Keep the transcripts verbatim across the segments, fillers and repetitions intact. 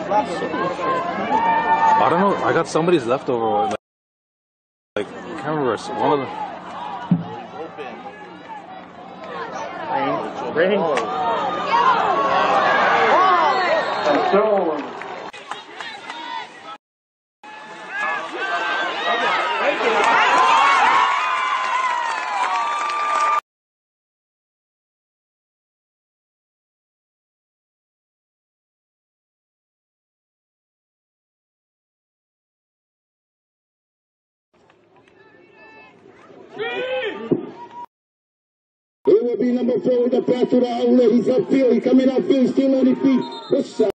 I don't know. I got somebody's leftover. Like, like I can't remember. One of them. Rain. Rain. It will be number four with the pass to the outlet. He's upfield. He's coming upfield. Still on his feet. Good shot.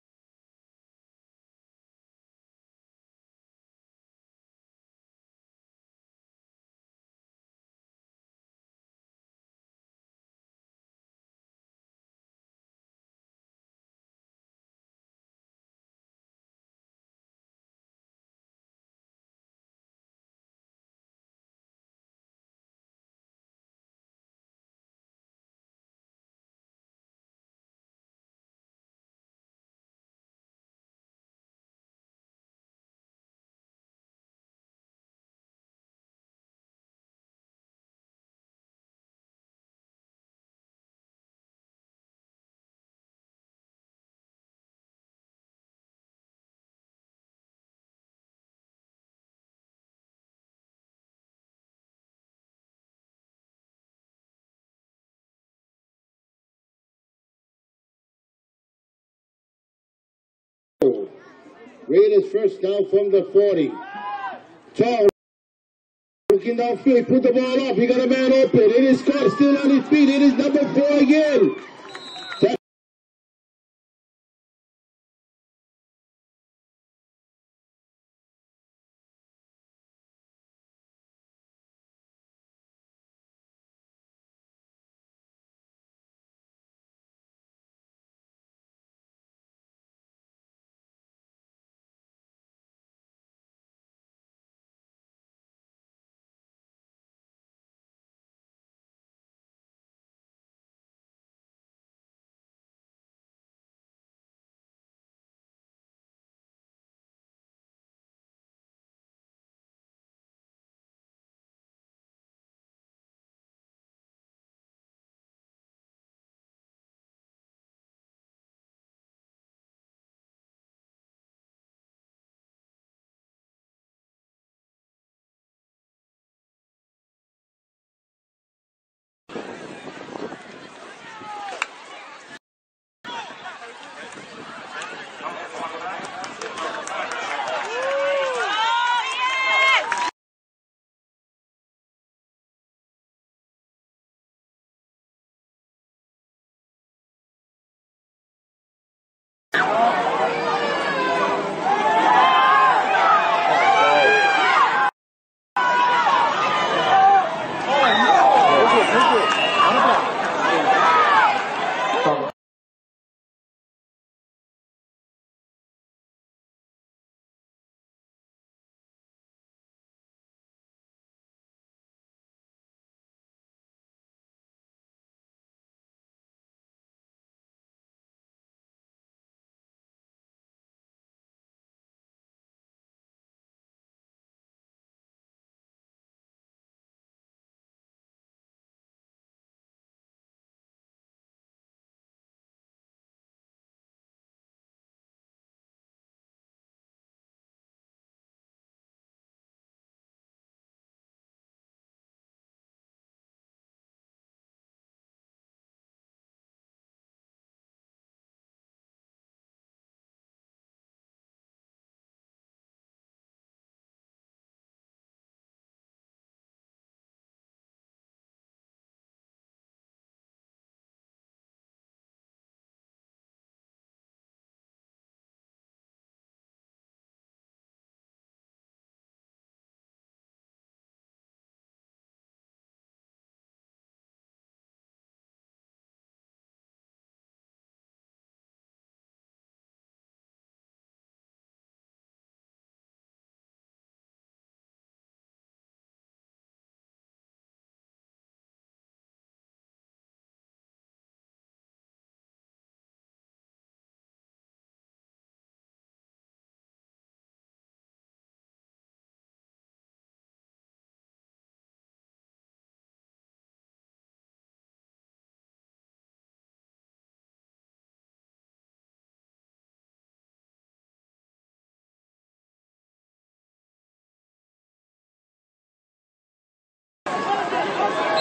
Raiders first down from the forty. Tall. Looking downfield. Put the ball up. He got a man open. It is caught. Still on his feet. It is number four again.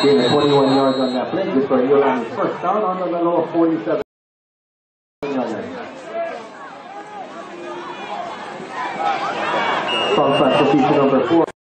Gain twenty-one yards on that play. Good for Eli. First down on the little forty-seven yard line. From substitution number four.